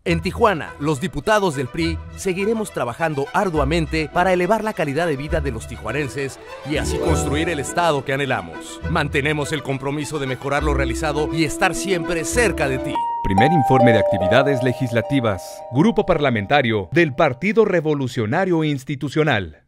En Tijuana, los diputados del PRI seguiremos trabajando arduamente para elevar la calidad de vida de los tijuanenses y así construir el Estado que anhelamos. Mantenemos el compromiso de mejorar lo realizado y estar siempre cerca de ti. Primer informe de actividades legislativas. Grupo Parlamentario del Partido Revolucionario Institucional.